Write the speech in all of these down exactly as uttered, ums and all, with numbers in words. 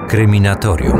Kryminatorium.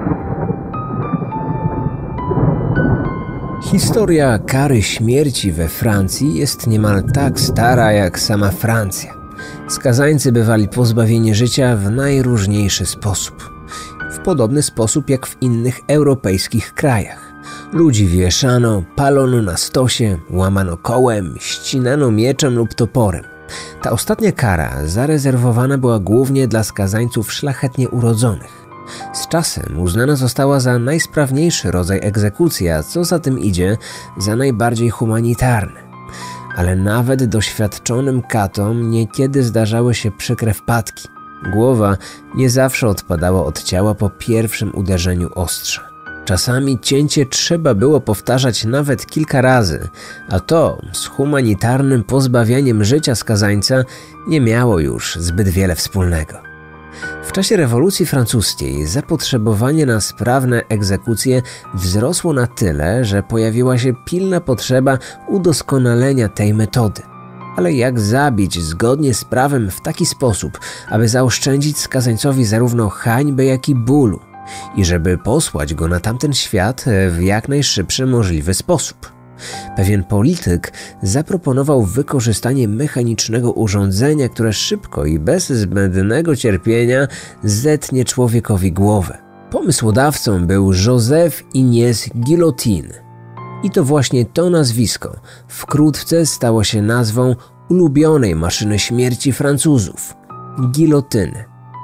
Historia kary śmierci we Francji jest niemal tak stara jak sama Francja. Skazańcy bywali pozbawieni życia w najróżniejszy sposób. W podobny sposób jak w innych europejskich krajach. Ludzi wieszano, palono na stosie, łamano kołem, ścinano mieczem lub toporem. Ta ostatnia kara zarezerwowana była głównie dla skazańców szlachetnie urodzonych. Z czasem uznana została za najsprawniejszy rodzaj egzekucji, a co za tym idzie, za najbardziej humanitarny. Ale nawet doświadczonym katom niekiedy zdarzały się przykre wpadki. Głowa nie zawsze odpadała od ciała po pierwszym uderzeniu ostrza. Czasami cięcie trzeba było powtarzać nawet kilka razy, a to z humanitarnym pozbawianiem życia skazańca nie miało już zbyt wiele wspólnego. W czasie rewolucji francuskiej zapotrzebowanie na sprawne egzekucje wzrosło na tyle, że pojawiła się pilna potrzeba udoskonalenia tej metody. Ale jak zabić zgodnie z prawem w taki sposób, aby zaoszczędzić skazańcowi zarówno hańby, jak i bólu i żeby posłać go na tamten świat w jak najszybszy możliwy sposób? Pewien polityk zaproponował wykorzystanie mechanicznego urządzenia, które szybko i bez zbędnego cierpienia zetnie człowiekowi głowę. Pomysłodawcą był Joseph Ignace Guillotine. I to właśnie to nazwisko wkrótce stało się nazwą ulubionej maszyny śmierci Francuzów – gilotyny.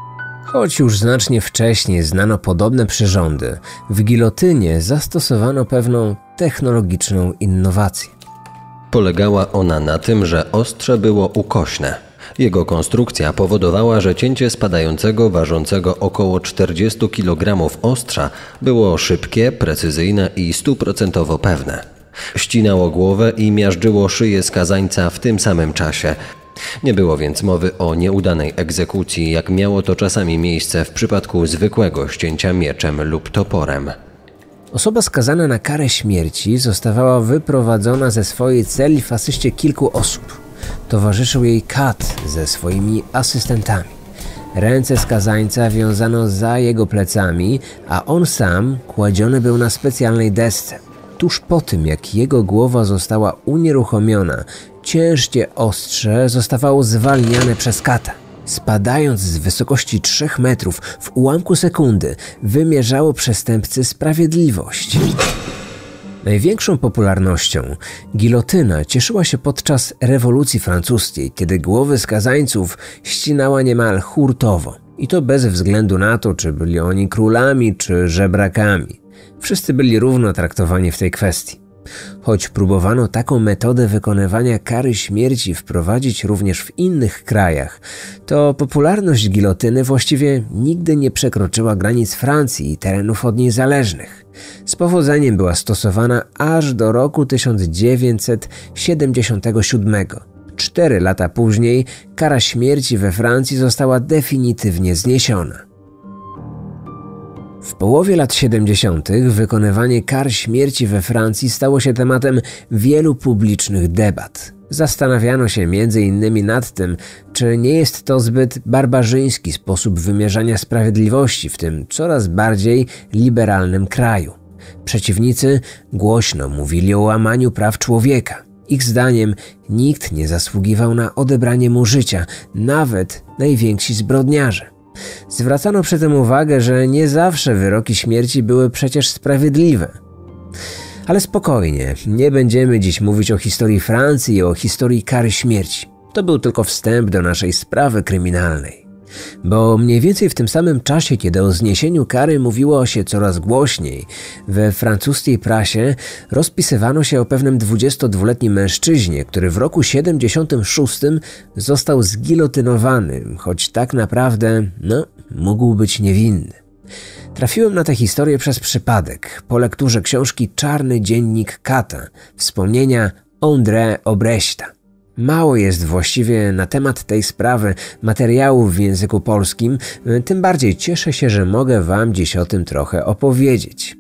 Choć już znacznie wcześniej znano podobne przyrządy, w gilotynie zastosowano pewną technologiczną innowację. Polegała ona na tym, że ostrze było ukośne. Jego konstrukcja powodowała, że cięcie spadającego, ważącego około czterdzieści kilogramów ostrza było szybkie, precyzyjne i stuprocentowo pewne. Ścinało głowę i miażdżyło szyję skazańca w tym samym czasie. Nie było więc mowy o nieudanej egzekucji, jak miało to czasami miejsce w przypadku zwykłego ścięcia mieczem lub toporem. Osoba skazana na karę śmierci zostawała wyprowadzona ze swojej celi w asyście kilku osób. Towarzyszył jej kat ze swoimi asystentami. Ręce skazańca wiązano za jego plecami, a on sam kładziony był na specjalnej desce. Tuż po tym, jak jego głowa została unieruchomiona, ciężkie ostrze zostawało zwalniane przez kata. Spadając z wysokości trzech metrów w ułamku sekundy, wymierzało przestępcy sprawiedliwość. Największą popularnością gilotyna cieszyła się podczas rewolucji francuskiej, kiedy głowy skazańców ścinała niemal hurtowo. I to bez względu na to, czy byli oni królami, czy żebrakami. Wszyscy byli równo traktowani w tej kwestii. Choć próbowano taką metodę wykonywania kary śmierci wprowadzić również w innych krajach, to popularność gilotyny właściwie nigdy nie przekroczyła granic Francji i terenów od niej zależnych. Z powodzeniem była stosowana aż do roku tysiąc dziewięćset siedemdziesiątego siódmego. Cztery lata później kara śmierci we Francji została definitywnie zniesiona. W połowie lat siedemdziesiątych wykonywanie kar śmierci we Francji stało się tematem wielu publicznych debat. Zastanawiano się między innymi nad tym, czy nie jest to zbyt barbarzyński sposób wymierzania sprawiedliwości w tym coraz bardziej liberalnym kraju. Przeciwnicy głośno mówili o łamaniu praw człowieka. Ich zdaniem nikt nie zasługiwał na odebranie mu życia, nawet najwięksi zbrodniarze. Zwracano przy tym uwagę, że nie zawsze wyroki śmierci były przecież sprawiedliwe. Ale spokojnie, nie będziemy dziś mówić o historii Francji i o historii kary śmierci. To był tylko wstęp do naszej sprawy kryminalnej. Bo mniej więcej w tym samym czasie, kiedy o zniesieniu kary mówiło się coraz głośniej, we francuskiej prasie rozpisywano się o pewnym dwudziestodwuletnim mężczyźnie, który w roku siedemdziesiątym szóstym został zgilotynowany, choć tak naprawdę, no, mógł być niewinny. Trafiłem na tę historię przez przypadek, po lekturze książki Czarny dziennik kata, wspomnienia André Obrechta. Mało jest właściwie na temat tej sprawy materiałów w języku polskim, tym bardziej cieszę się, że mogę wam dziś o tym trochę opowiedzieć.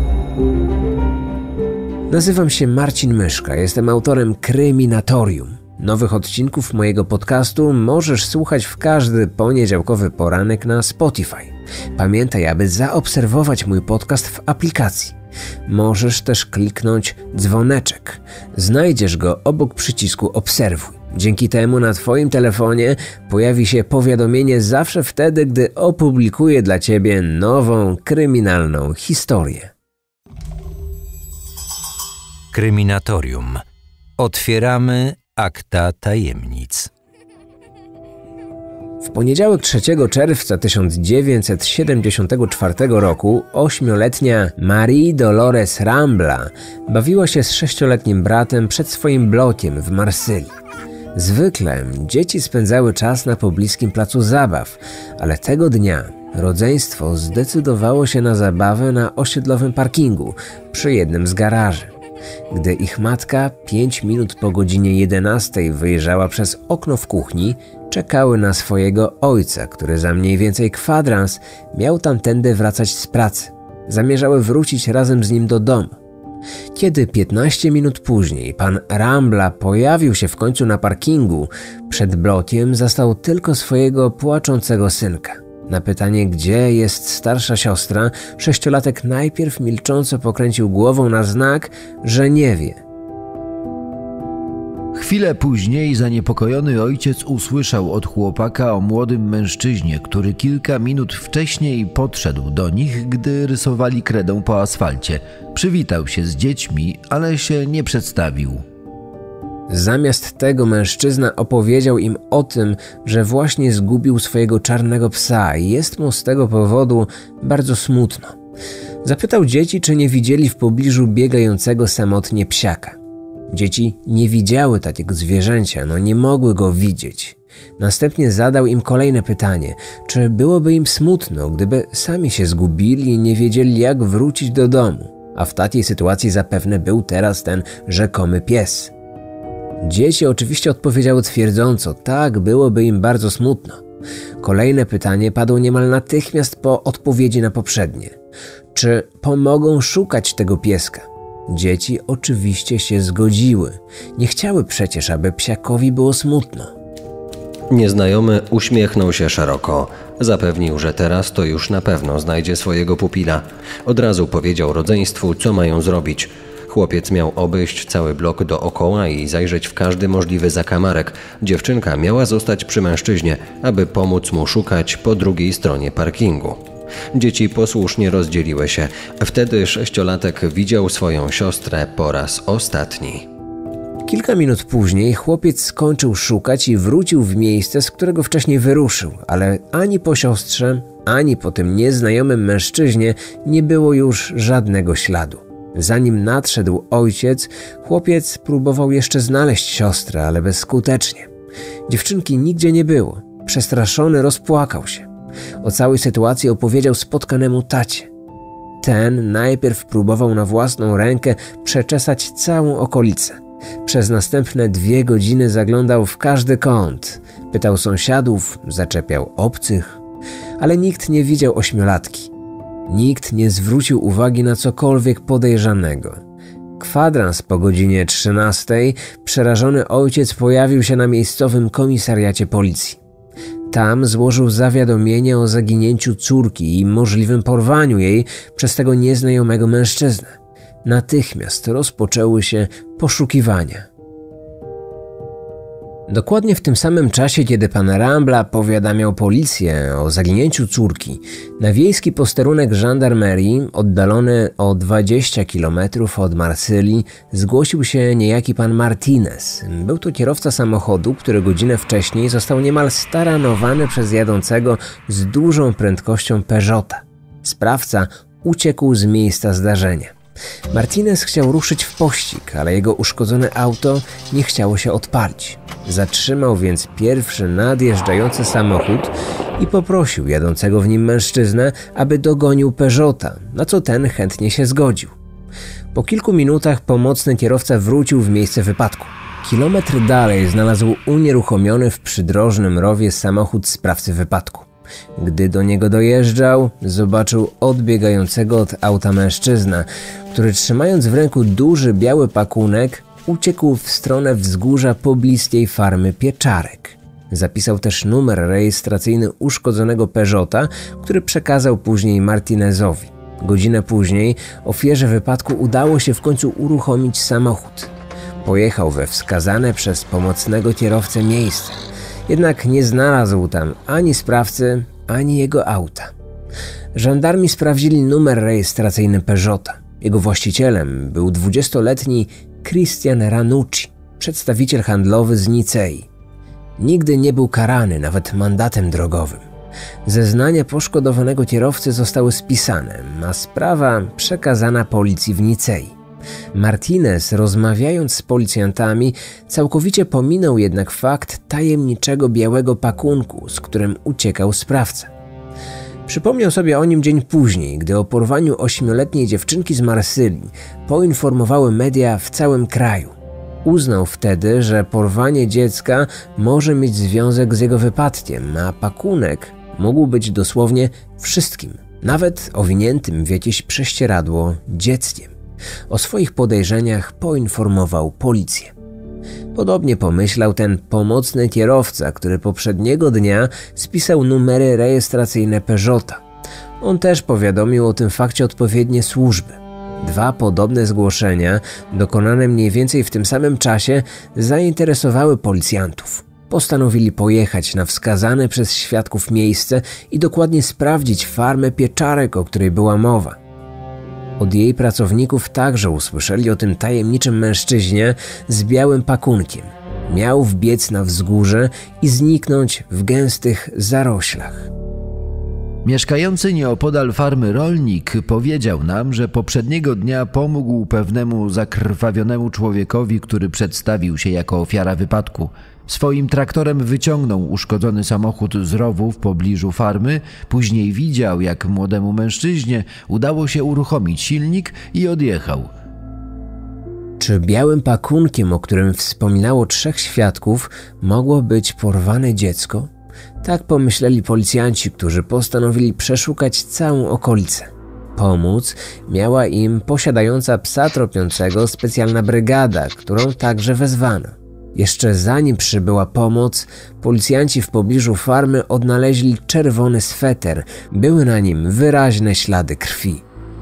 Nazywam się Marcin Myszka, jestem autorem Kryminatorium. Nowych odcinków mojego podcastu możesz słuchać w każdy poniedziałkowy poranek na Spotify. Pamiętaj, aby zaobserwować mój podcast w aplikacji. Możesz też kliknąć dzwoneczek. Znajdziesz go obok przycisku obserwuj. Dzięki temu na Twoim telefonie pojawi się powiadomienie zawsze wtedy, gdy opublikuję dla Ciebie nową kryminalną historię. Kryminatorium. Otwieramy akta tajemnic. W poniedziałek trzeciego czerwca tysiąc dziewięćset siedemdziesiątego czwartego roku ośmioletnia Marie Dolores Rambla bawiła się z sześcioletnim bratem przed swoim blokiem w Marsylii. Zwykle dzieci spędzały czas na pobliskim placu zabaw, ale tego dnia rodzeństwo zdecydowało się na zabawę na osiedlowym parkingu przy jednym z garaży. Gdy ich matka pięć minut po godzinie jedenastej wyjrzała przez okno w kuchni, czekały na swojego ojca, który za mniej więcej kwadrans miał tamtędy wracać z pracy. Zamierzały wrócić razem z nim do domu. Kiedy piętnaście minut później pan Rambla pojawił się w końcu na parkingu, przed blokiem zastał tylko swojego płaczącego synka. Na pytanie, gdzie jest starsza siostra, sześciolatek najpierw milcząco pokręcił głową na znak, że nie wie. Chwilę później zaniepokojony ojciec usłyszał od chłopaka o młodym mężczyźnie, który kilka minut wcześniej podszedł do nich, gdy rysowali kredą po asfalcie. Przywitał się z dziećmi, ale się nie przedstawił. Zamiast tego mężczyzna opowiedział im o tym, że właśnie zgubił swojego czarnego psa i jest mu z tego powodu bardzo smutno. Zapytał dzieci, czy nie widzieli w pobliżu biegającego samotnie psiaka. Dzieci nie widziały takiego zwierzęcia, no nie mogły go widzieć. Następnie zadał im kolejne pytanie, czy byłoby im smutno, gdyby sami się zgubili i nie wiedzieli, jak wrócić do domu, a w takiej sytuacji zapewne był teraz ten rzekomy pies. Dzieci oczywiście odpowiedziały twierdząco, tak, byłoby im bardzo smutno. Kolejne pytanie padło niemal natychmiast po odpowiedzi na poprzednie. Czy pomogą szukać tego pieska? Dzieci oczywiście się zgodziły. Nie chciały przecież, aby psiakowi było smutno. Nieznajomy uśmiechnął się szeroko. Zapewnił, że teraz to już na pewno znajdzie swojego pupila. Od razu powiedział rodzeństwu, co mają zrobić. Chłopiec miał obejść cały blok dookoła i zajrzeć w każdy możliwy zakamarek. Dziewczynka miała zostać przy mężczyźnie, aby pomóc mu szukać po drugiej stronie parkingu. Dzieci posłusznie rozdzieliły się. Wtedy sześciolatek widział swoją siostrę po raz ostatni. Kilka minut później chłopiec skończył szukać i wrócił w miejsce, z którego wcześniej wyruszył, ale ani po siostrze, ani po tym nieznajomym mężczyźnie nie było już żadnego śladu. Zanim nadszedł ojciec, chłopiec próbował jeszcze znaleźć siostrę, ale bezskutecznie. Dziewczynki nigdzie nie było. Przestraszony rozpłakał się. O całej sytuacji opowiedział spotkanemu tacie. Ten najpierw próbował na własną rękę przeczesać całą okolicę. Przez następne dwie godziny zaglądał w każdy kąt. Pytał sąsiadów, zaczepiał obcych, ale nikt nie widział ośmiolatki. Nikt nie zwrócił uwagi na cokolwiek podejrzanego. Kwadrans po godzinie trzynastej przerażony ojciec pojawił się na miejscowym komisariacie policji. Tam złożył zawiadomienie o zaginięciu córki i możliwym porwaniu jej przez tego nieznajomego mężczyznę. Natychmiast rozpoczęły się poszukiwania. Dokładnie w tym samym czasie, kiedy pan Rambla powiadamiał policję o zaginięciu córki, na wiejski posterunek żandarmerii, oddalony o dwadzieścia kilometrów od Marsylii, zgłosił się niejaki pan Martinez. Był to kierowca samochodu, który godzinę wcześniej został niemal staranowany przez jadącego z dużą prędkością Peugeota. Sprawca uciekł z miejsca zdarzenia. Martinez chciał ruszyć w pościg, ale jego uszkodzone auto nie chciało się odpalić. Zatrzymał więc pierwszy nadjeżdżający samochód i poprosił jadącego w nim mężczyznę, aby dogonił Peugeota, na co ten chętnie się zgodził. Po kilku minutach pomocny kierowca wrócił w miejsce wypadku. Kilometr dalej znalazł unieruchomiony w przydrożnym rowie samochód sprawcy wypadku. Gdy do niego dojeżdżał, zobaczył odbiegającego od auta mężczyznę, który trzymając w ręku duży biały pakunek, uciekł w stronę wzgórza pobliskiej farmy pieczarek. Zapisał też numer rejestracyjny uszkodzonego Peugeota, który przekazał później Martinezowi. Godzinę później ofierze wypadku udało się w końcu uruchomić samochód. Pojechał we wskazane przez pomocnego kierowcę miejsce, jednak nie znalazł tam ani sprawcy, ani jego auta. Żandarmi sprawdzili numer rejestracyjny Peugeota. Jego właścicielem był dwudziestoletni Christian Ranucci, przedstawiciel handlowy z Nicei. Nigdy nie był karany nawet mandatem drogowym. Zeznania poszkodowanego kierowcy zostały spisane, a sprawa przekazana policji w Nicei. Martinez, rozmawiając z policjantami, całkowicie pominął jednak fakt tajemniczego białego pakunku, z którym uciekał sprawca. Przypomniał sobie o nim dzień później, gdy o porwaniu ośmioletniej dziewczynki z Marsylii poinformowały media w całym kraju. Uznał wtedy, że porwanie dziecka może mieć związek z jego wypadkiem, a pakunek mógł być dosłownie wszystkim, nawet owiniętym w jakieś prześcieradło dzieckiem. O swoich podejrzeniach poinformował policję. Podobnie pomyślał ten pomocny kierowca, który poprzedniego dnia spisał numery rejestracyjne Peugeota. On też powiadomił o tym fakcie odpowiednie służby. Dwa podobne zgłoszenia, dokonane mniej więcej w tym samym czasie, zainteresowały policjantów. Postanowili pojechać na wskazane przez świadków miejsce i dokładnie sprawdzić farmę pieczarek, o której była mowa. Od jej pracowników także usłyszeli o tym tajemniczym mężczyźnie z białym pakunkiem. Miał wbiec na wzgórze i zniknąć w gęstych zaroślach. Mieszkający nieopodal farmy rolnik powiedział nam, że poprzedniego dnia pomógł pewnemu zakrwawionemu człowiekowi, który przedstawił się jako ofiara wypadku. Swoim traktorem wyciągnął uszkodzony samochód z rowu w pobliżu farmy, później widział, jak młodemu mężczyźnie udało się uruchomić silnik i odjechał. Czy białym pakunkiem, o którym wspominało trzech świadków, mogło być porwane dziecko? Tak pomyśleli policjanci, którzy postanowili przeszukać całą okolicę. Pomóc miała im posiadająca psa tropiącego specjalna brygada, którą także wezwano. Jeszcze zanim przybyła pomoc, policjanci w pobliżu farmy odnaleźli czerwony sweter. Były na nim wyraźne ślady krwi.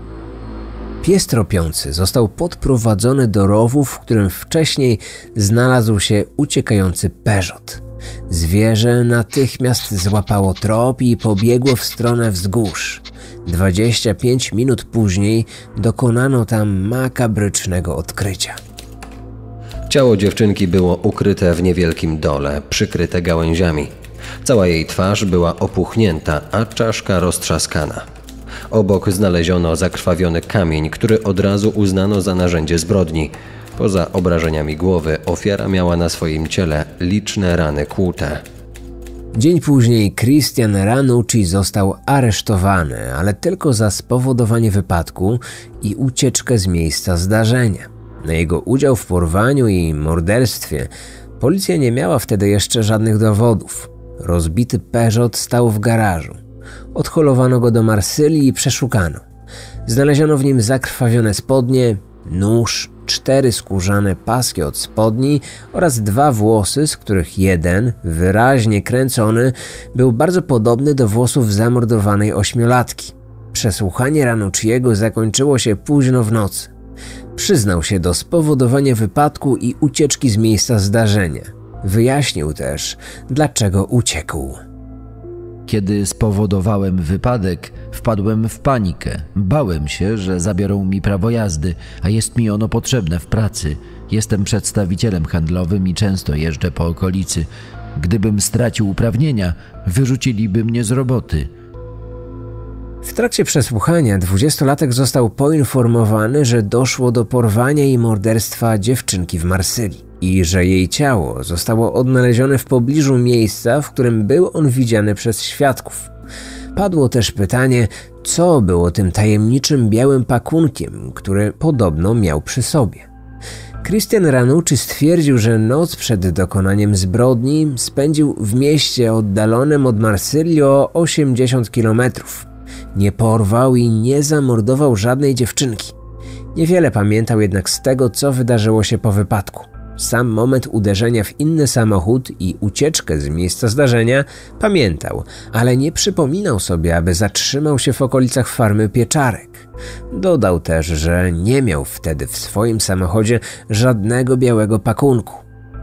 Pies tropiący został podprowadzony do rowu, w którym wcześniej znalazł się uciekający Peugeot. Zwierzę natychmiast złapało trop i pobiegło w stronę wzgórz. dwadzieścia pięć minut później dokonano tam makabrycznego odkrycia. Ciało dziewczynki było ukryte w niewielkim dole, przykryte gałęziami. Cała jej twarz była opuchnięta, a czaszka roztrzaskana. Obok znaleziono zakrwawiony kamień, który od razu uznano za narzędzie zbrodni. Poza obrażeniami głowy ofiara miała na swoim ciele liczne rany kłute. Dzień później Christian Ranucci został aresztowany, ale tylko za spowodowanie wypadku i ucieczkę z miejsca zdarzenia. Na jego udział w porwaniu i morderstwie policja nie miała wtedy jeszcze żadnych dowodów. Rozbity Peugeot stał w garażu. Odholowano go do Marsylii i przeszukano. Znaleziono w nim zakrwawione spodnie, nóż, cztery skórzane paski od spodni oraz dwa włosy, z których jeden, wyraźnie kręcony, był bardzo podobny do włosów zamordowanej ośmiolatki. Przesłuchanie Ranucciego zakończyło się późno w nocy. Przyznał się do spowodowania wypadku i ucieczki z miejsca zdarzenia. Wyjaśnił też, dlaczego uciekł. Kiedy spowodowałem wypadek, wpadłem w panikę. Bałem się, że zabiorą mi prawo jazdy, a jest mi ono potrzebne w pracy. Jestem przedstawicielem handlowym i często jeżdżę po okolicy. Gdybym stracił uprawnienia, wyrzuciliby mnie z roboty. W trakcie przesłuchania dwudziestolatek został poinformowany, że doszło do porwania i morderstwa dziewczynki w Marsylii i że jej ciało zostało odnalezione w pobliżu miejsca, w którym był on widziany przez świadków. Padło też pytanie, co było tym tajemniczym białym pakunkiem, który podobno miał przy sobie. Christian Ranucci stwierdził, że noc przed dokonaniem zbrodni spędził w mieście oddalonym od Marsylii o osiemdziesiąt kilometrów. Nie porwał i nie zamordował żadnej dziewczynki. Niewiele pamiętał jednak z tego, co wydarzyło się po wypadku. Sam moment uderzenia w inny samochód i ucieczkę z miejsca zdarzenia pamiętał, ale nie przypominał sobie, aby zatrzymał się w okolicach farmy pieczarek. Dodał też, że nie miał wtedy w swoim samochodzie żadnego białego pakunku.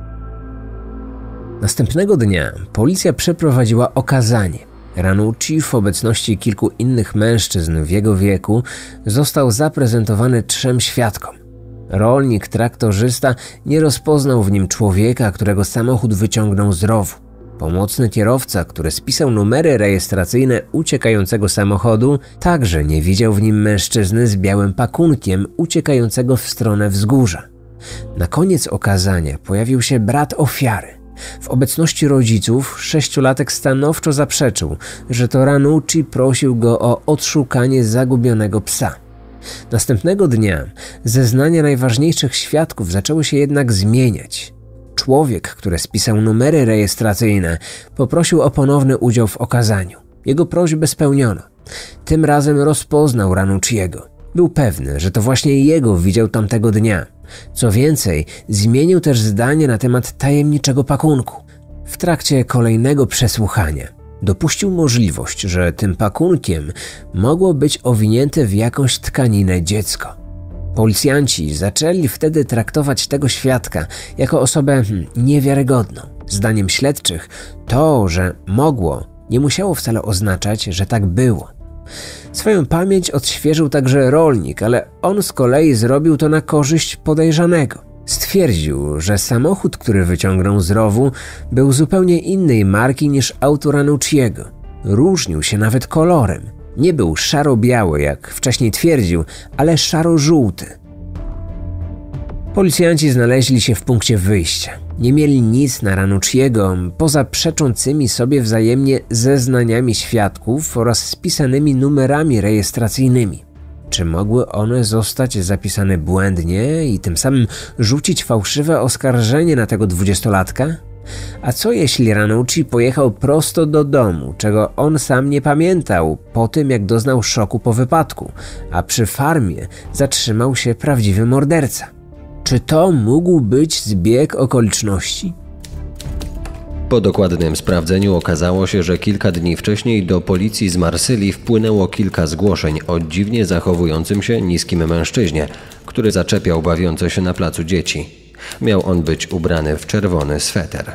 Następnego dnia policja przeprowadziła okazanie. Ranucci w obecności kilku innych mężczyzn w jego wieku został zaprezentowany trzem świadkom. Rolnik traktorzysta nie rozpoznał w nim człowieka, którego samochód wyciągnął z rowu. Pomocny kierowca, który spisał numery rejestracyjne uciekającego samochodu, także nie widział w nim mężczyzny z białym pakunkiem uciekającego w stronę wzgórza. Na koniec okazania pojawił się brat ofiary. W obecności rodziców sześciolatek stanowczo zaprzeczył, że to Ranucci prosił go o odszukanie zagubionego psa. Następnego dnia zeznania najważniejszych świadków zaczęły się jednak zmieniać. Człowiek, który spisał numery rejestracyjne, poprosił o ponowny udział w okazaniu. Jego prośbę spełniono. Tym razem rozpoznał Ranucciego. Był pewny, że to właśnie jego widział tamtego dnia. Co więcej, zmienił też zdanie na temat tajemniczego pakunku. W trakcie kolejnego przesłuchania dopuścił możliwość, że tym pakunkiem mogło być owinięte w jakąś tkaninę dziecko. Policjanci zaczęli wtedy traktować tego świadka jako osobę niewiarygodną. Zdaniem śledczych to, że mogło, nie musiało wcale oznaczać, że tak było. Swoją pamięć odświeżył także rolnik, ale on z kolei zrobił to na korzyść podejrzanego. Stwierdził, że samochód, który wyciągnął z rowu, był zupełnie innej marki niż auto Ranucciego. Różnił się nawet kolorem. Nie był szaro-biały, jak wcześniej twierdził, ale szaro-żółty. Policjanci znaleźli się w punkcie wyjścia. Nie mieli nic na Ranucciego poza przeczącymi sobie wzajemnie zeznaniami świadków oraz spisanymi numerami rejestracyjnymi. Czy mogły one zostać zapisane błędnie i tym samym rzucić fałszywe oskarżenie na tego dwudziestolatka? A co jeśli Ranucci pojechał prosto do domu, czego on sam nie pamiętał, po tym jak doznał szoku po wypadku, a przy farmie zatrzymał się prawdziwy morderca? Czy to mógł być zbieg okoliczności? Po dokładnym sprawdzeniu okazało się, że kilka dni wcześniej do policji z Marsylii wpłynęło kilka zgłoszeń o dziwnie zachowującym się niskim mężczyźnie, który zaczepiał bawiące się na placu dzieci. Miał on być ubrany w czerwony sweter.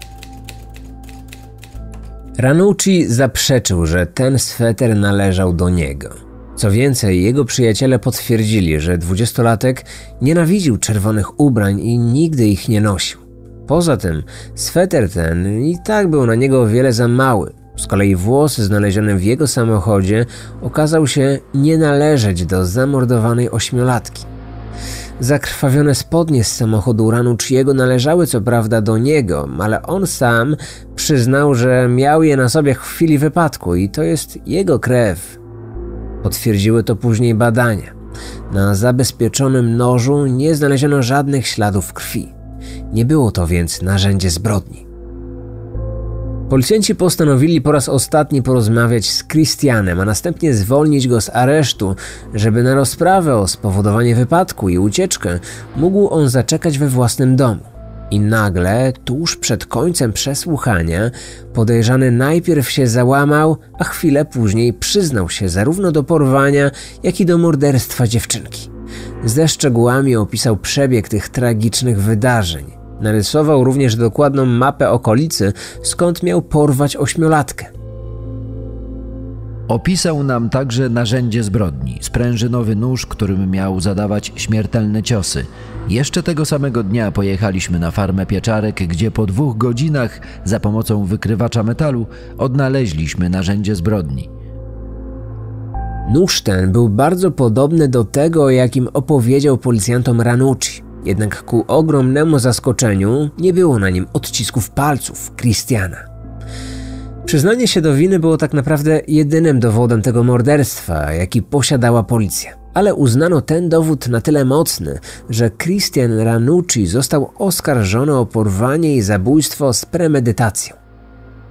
Ranucci zaprzeczył, że ten sweter należał do niego. Co więcej, jego przyjaciele potwierdzili, że dwudziestolatek nienawidził czerwonych ubrań i nigdy ich nie nosił. Poza tym sweter ten i tak był na niego o wiele za mały. Z kolei włos znaleziony w jego samochodzie okazał się nie należeć do zamordowanej ośmiolatki. Zakrwawione spodnie z samochodu Ranucciego należały co prawda do niego, ale on sam przyznał, że miał je na sobie w chwili wypadku i to jest jego krew. Potwierdziły to później badania. Na zabezpieczonym nożu nie znaleziono żadnych śladów krwi. Nie było to więc narzędzie zbrodni. Policjanci postanowili po raz ostatni porozmawiać z Christianem, a następnie zwolnić go z aresztu, żeby na rozprawę o spowodowanie wypadku i ucieczkę mógł on zaczekać we własnym domu. I nagle, tuż przed końcem przesłuchania, podejrzany najpierw się załamał, a chwilę później przyznał się zarówno do porwania, jak i do morderstwa dziewczynki. Ze szczegółami opisał przebieg tych tragicznych wydarzeń. Narysował również dokładną mapę okolicy, skąd miał porwać ośmiolatkę. Opisał nam także narzędzie zbrodni, sprężynowy nóż, którym miał zadawać śmiertelne ciosy. Jeszcze tego samego dnia pojechaliśmy na farmę pieczarek, gdzie po dwóch godzinach za pomocą wykrywacza metalu odnaleźliśmy narzędzie zbrodni. Nóż ten był bardzo podobny do tego, o jakim opowiedział policjantom Ranucci. Jednak ku ogromnemu zaskoczeniu nie było na nim odcisków palców Christiana. Przyznanie się do winy było tak naprawdę jedynym dowodem tego morderstwa, jaki posiadała policja. Ale uznano ten dowód na tyle mocny, że Christian Ranucci został oskarżony o porwanie i zabójstwo z premedytacją.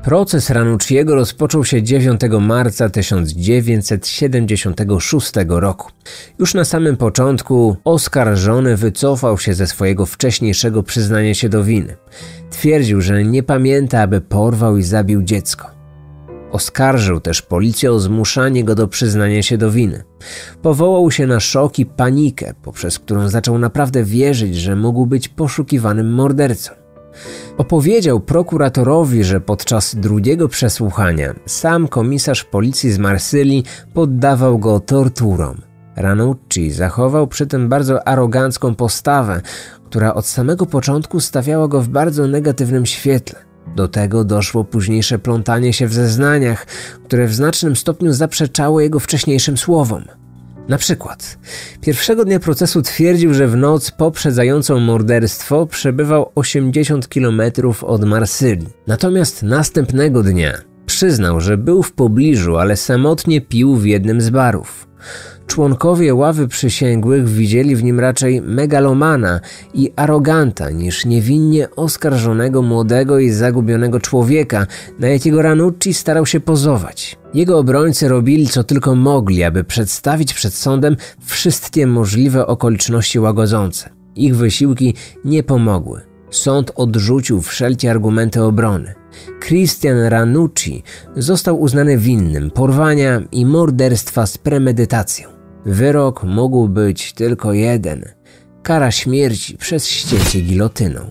Proces Ranucciego rozpoczął się dziewiątego marca tysiąc dziewięćset siedemdziesiątego szóstego roku. Już na samym początku oskarżony wycofał się ze swojego wcześniejszego przyznania się do winy. Twierdził, że nie pamięta, aby porwał i zabił dziecko. Oskarżył też policję o zmuszanie go do przyznania się do winy. Powołał się na szok i panikę, poprzez którą zaczął naprawdę wierzyć, że mógł być poszukiwanym mordercą. Opowiedział prokuratorowi, że podczas drugiego przesłuchania sam komisarz policji z Marsylii poddawał go torturom. Ranucci zachował przy tym bardzo arogancką postawę, która od samego początku stawiała go w bardzo negatywnym świetle. Do tego doszło późniejsze plątanie się w zeznaniach, które w znacznym stopniu zaprzeczało jego wcześniejszym słowom. Na przykład, pierwszego dnia procesu twierdził, że w noc poprzedzającą morderstwo przebywał osiemdziesiąt kilometrów od Marsylii. Natomiast następnego dnia przyznał, że był w pobliżu, ale samotnie pił w jednym z barów. Członkowie ławy przysięgłych widzieli w nim raczej megalomana i aroganta niż niewinnie oskarżonego młodego i zagubionego człowieka, na jakiego Ranucci starał się pozować. Jego obrońcy robili co tylko mogli, aby przedstawić przed sądem wszystkie możliwe okoliczności łagodzące. Ich wysiłki nie pomogły. Sąd odrzucił wszelkie argumenty obrony. Christian Ranucci został uznany winnym porwania i morderstwa z premedytacją. Wyrok mógł być tylko jeden – kara śmierci przez ścięcie gilotyną.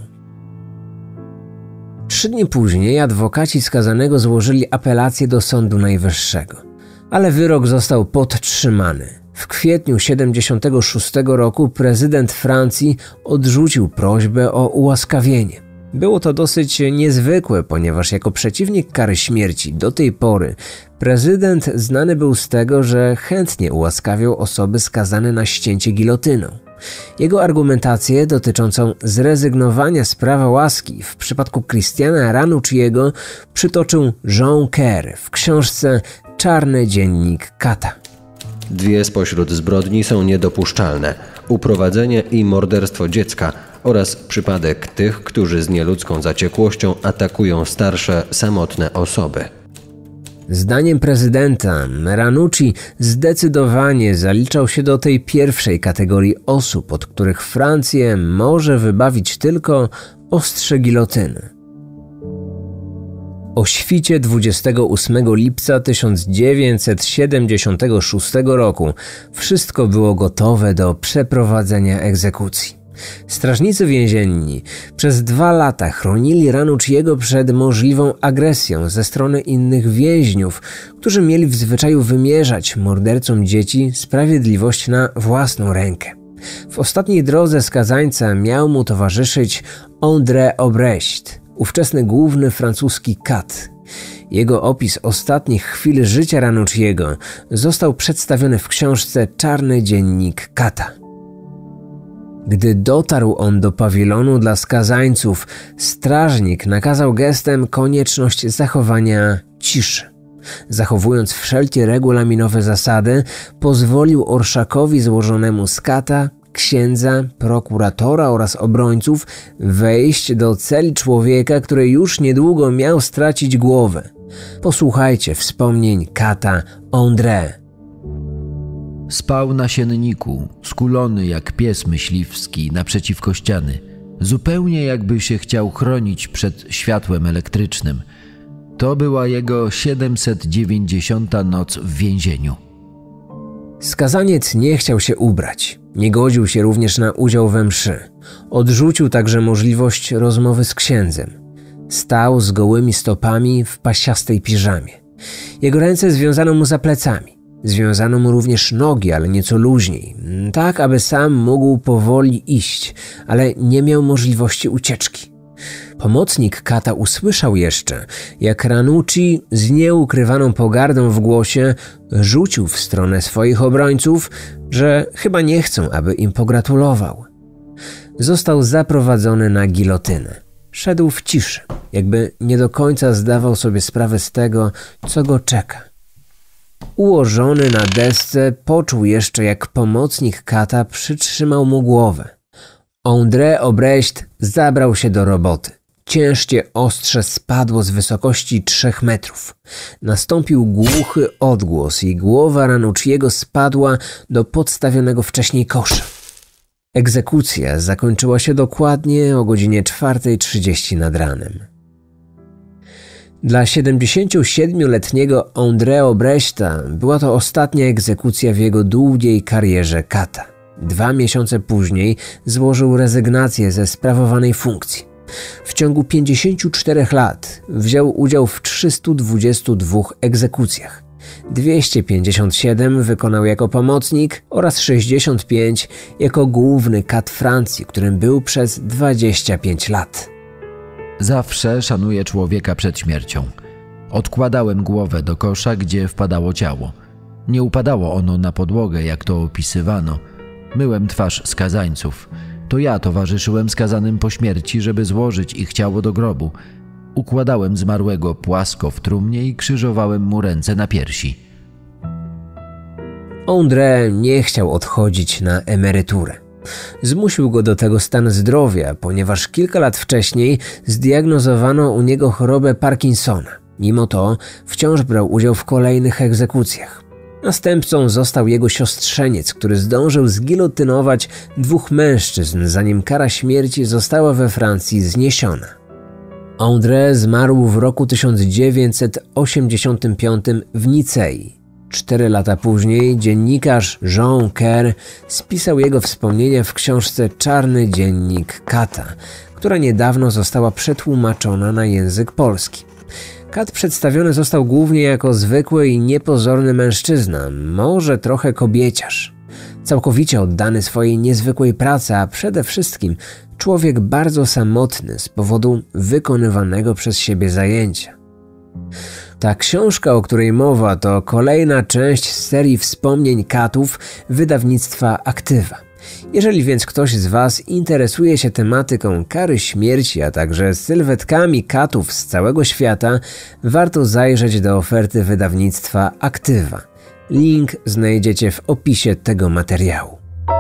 Trzy dni później adwokaci skazanego złożyli apelację do Sądu Najwyższego, ale wyrok został podtrzymany. W kwietniu siedemdziesiątego szóstego roku prezydent Francji odrzucił prośbę o ułaskawienie. Było to dosyć niezwykłe, ponieważ jako przeciwnik kary śmierci do tej pory prezydent znany był z tego, że chętnie ułaskawiał osoby skazane na ścięcie gilotyną. Jego argumentację dotyczącą zrezygnowania z prawa łaski w przypadku Christiana Ranucciego przytoczył Jean Kerr w książce Czarny dziennik kata. Dwie spośród zbrodni są niedopuszczalne: uprowadzenie i morderstwo dziecka oraz przypadek tych, którzy z nieludzką zaciekłością atakują starsze, samotne osoby. Zdaniem prezydenta, Ranucci zdecydowanie zaliczał się do tej pierwszej kategorii osób, od których Francję może wybawić tylko ostrze gilotyny. O świcie dwudziestego ósmego lipca tysiąc dziewięćset siedemdziesiątego szóstego roku wszystko było gotowe do przeprowadzenia egzekucji. Strażnicy więzienni przez dwa lata chronili Ranucciego przed możliwą agresją ze strony innych więźniów, którzy mieli w zwyczaju wymierzać mordercom dzieci sprawiedliwość na własną rękę. W ostatniej drodze skazańca miał mu towarzyszyć André Obrecht, ówczesny główny francuski kat. Jego opis ostatnich chwil życia Ranucciego został przedstawiony w książce Czarny dziennik kata. Gdy dotarł on do pawilonu dla skazańców, strażnik nakazał gestem konieczność zachowania ciszy. Zachowując wszelkie regulaminowe zasady, pozwolił orszakowi złożonemu z kata, księdza, prokuratora oraz obrońców wejść do celi człowieka, który już niedługo miał stracić głowę. Posłuchajcie wspomnień kata André. Spał na sienniku, skulony jak pies myśliwski naprzeciwko ściany, zupełnie jakby się chciał chronić przed światłem elektrycznym. To była jego siedemset dziewięćdziesiąta noc w więzieniu. Skazaniec nie chciał się ubrać, nie godził się również na udział we mszy. Odrzucił także możliwość rozmowy z księdzem. Stał z gołymi stopami w pasiastej piżamie. Jego ręce związano mu za plecami. Związano mu również nogi, ale nieco luźniej, tak aby sam mógł powoli iść, ale nie miał możliwości ucieczki. Pomocnik kata usłyszał jeszcze, jak Ranucci z nieukrywaną pogardą w głosie rzucił w stronę swoich obrońców, że chyba nie chcą, aby im pogratulował. Został zaprowadzony na gilotynę. Szedł w ciszy, jakby nie do końca zdawał sobie sprawę z tego, co go czeka. Ułożony na desce poczuł jeszcze, jak pomocnik kata przytrzymał mu głowę. André Obrecht zabrał się do roboty. Ciężkie ostrze spadło z wysokości trzech metrów. Nastąpił głuchy odgłos i głowa Ranucciego spadła do podstawionego wcześniej kosza. Egzekucja zakończyła się dokładnie o godzinie czwartej trzydzieści nad ranem. Dla siedemdziesięciosiedmioletniego André Brechta była to ostatnia egzekucja w jego długiej karierze kata. Dwa miesiące później złożył rezygnację ze sprawowanej funkcji. W ciągu pięćdziesięciu czterech lat wziął udział w trzystu dwudziestu dwóch egzekucjach. dwieście pięćdziesiąt siedem wykonał jako pomocnik oraz sześćdziesiąt pięć jako główny kat Francji, którym był przez dwadzieścia pięć lat. Zawsze szanuję człowieka przed śmiercią. Odkładałem głowę do kosza, gdzie wpadało ciało. Nie upadało ono na podłogę, jak to opisywano. Myłem twarz skazańców. To ja towarzyszyłem skazanym po śmierci, żeby złożyć ich ciało do grobu. Układałem zmarłego płasko w trumnie i krzyżowałem mu ręce na piersi. André nie chciał odchodzić na emeryturę. Zmusił go do tego stan zdrowia, ponieważ kilka lat wcześniej zdiagnozowano u niego chorobę Parkinsona. Mimo to wciąż brał udział w kolejnych egzekucjach. Następcą został jego siostrzeniec, który zdążył zgilotynować dwóch mężczyzn, zanim kara śmierci została we Francji zniesiona. André zmarł w roku tysiąc dziewięćset osiemdziesiątym piątym w Nicei. Cztery lata później dziennikarz Jean Kerr spisał jego wspomnienia w książce Czarny dziennik kata, która niedawno została przetłumaczona na język polski. Kat przedstawiony został głównie jako zwykły i niepozorny mężczyzna, może trochę kobieciarz. Całkowicie oddany swojej niezwykłej pracy, a przede wszystkim człowiek bardzo samotny z powodu wykonywanego przez siebie zajęcia. Ta książka, o której mowa, to kolejna część z serii wspomnień katów wydawnictwa Aktywa. Jeżeli więc ktoś z Was interesuje się tematyką kary śmierci, a także sylwetkami katów z całego świata, warto zajrzeć do oferty wydawnictwa Aktywa. Link znajdziecie w opisie tego materiału.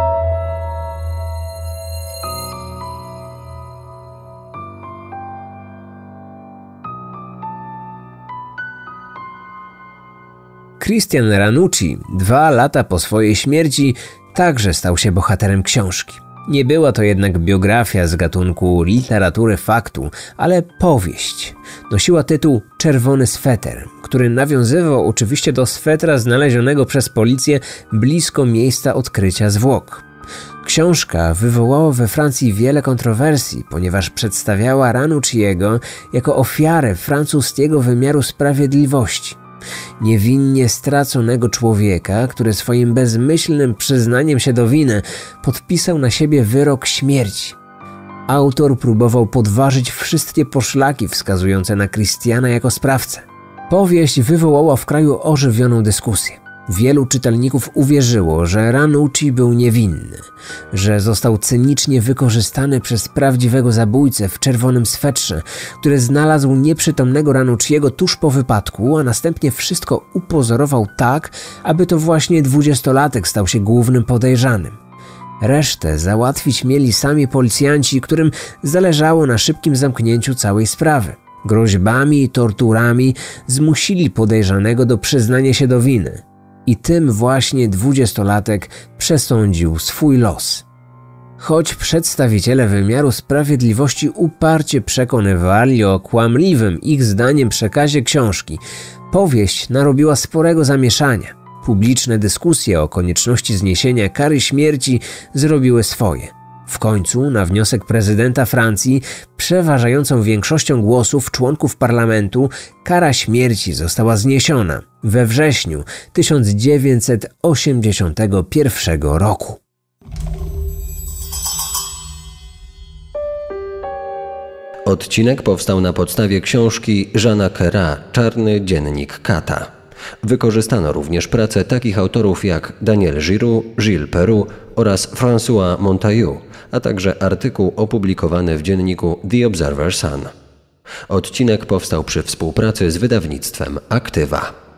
Christian Ranucci, dwa lata po swojej śmierci, także stał się bohaterem książki. Nie była to jednak biografia z gatunku literatury faktu, ale powieść. Nosiła tytuł Czerwony sweter, który nawiązywał oczywiście do swetra znalezionego przez policję blisko miejsca odkrycia zwłok. Książka wywołała we Francji wiele kontrowersji, ponieważ przedstawiała Ranucciego jako ofiarę francuskiego wymiaru sprawiedliwości. Niewinnie straconego człowieka, który swoim bezmyślnym przyznaniem się do winy podpisał na siebie wyrok śmierci. Autor próbował podważyć wszystkie poszlaki wskazujące na Christiana jako sprawcę. Powieść wywołała w kraju ożywioną dyskusję. Wielu czytelników uwierzyło, że Ranucci był niewinny, że został cynicznie wykorzystany przez prawdziwego zabójcę w czerwonym swetrze, który znalazł nieprzytomnego Ranucciego tuż po wypadku, a następnie wszystko upozorował tak, aby to właśnie dwudziestolatek stał się głównym podejrzanym. Resztę załatwić mieli sami policjanci, którym zależało na szybkim zamknięciu całej sprawy. Groźbami i torturami zmusili podejrzanego do przyznania się do winy. I tym właśnie dwudziestolatek przesądził swój los. Choć przedstawiciele wymiaru sprawiedliwości uparcie przekonywali o kłamliwym ich zdaniem przekazie książki, powieść narobiła sporego zamieszania. Publiczne dyskusje o konieczności zniesienia kary śmierci zrobiły swoje. W końcu, na wniosek prezydenta Francji, przeważającą większością głosów członków parlamentu, kara śmierci została zniesiona we wrześniu tysiąc dziewięćset osiemdziesiątego pierwszego roku. Odcinek powstał na podstawie książki Jeana Kerra Czarny dziennik kata. Wykorzystano również pracę takich autorów jak Daniel Giroux, Gilles Perrou oraz François Montaillou, a także artykuł opublikowany w dzienniku The Observer Sun. Odcinek powstał przy współpracy z wydawnictwem Aktywa.